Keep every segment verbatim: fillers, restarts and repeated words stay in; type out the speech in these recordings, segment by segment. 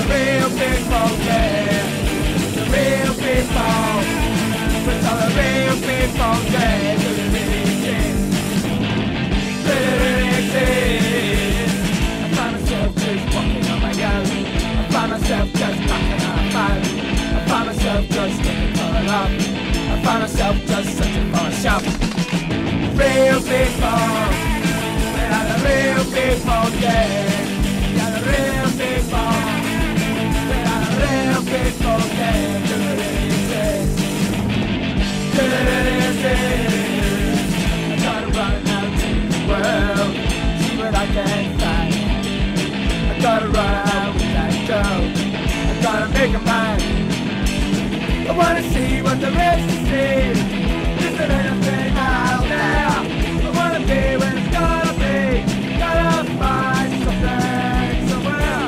the real people, yeah. The real people. It's all the real people, yeah. Do they really exist? Do they really exist? I find myself just walking on my own. I find myself just knocking on a phone. I find myself just looking for a love. I find myself just searching for a shop. Real people. They are the real people, yeah. They are the real people. They are the real people, yeah. Do they really exist? Do they really exist? I try to run out to the world, see what I can find. I gotta run out with that girl. I gotta make a mind. I wanna see what the rest is see. Is there anything out there? I wanna be where it's gonna be. Gotta find something somewhere.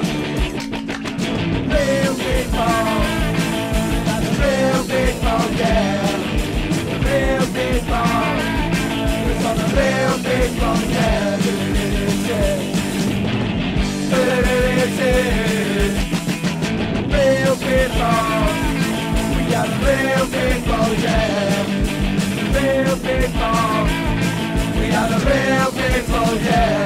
Real people. Not the real people, yeah. The real people. It's all the real people, yeah. Do they really exist? Do they really exist? Real people. We are the real people, yeah. Real people. We are the real people, yeah.